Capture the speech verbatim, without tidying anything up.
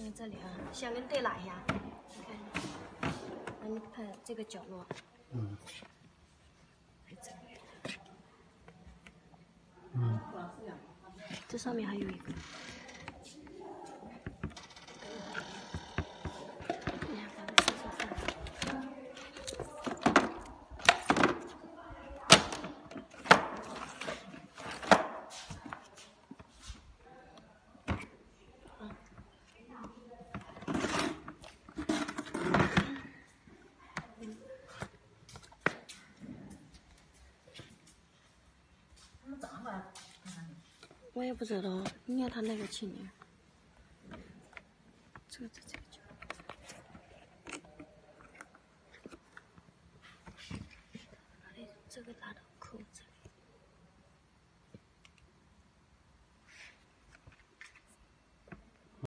看这里啊，下面对哪呀？你看，你看这个角落。嗯。这里。嗯。这上面还有一个。我也不知道，应该他那个去年，这个在这个角，这个打的扣子。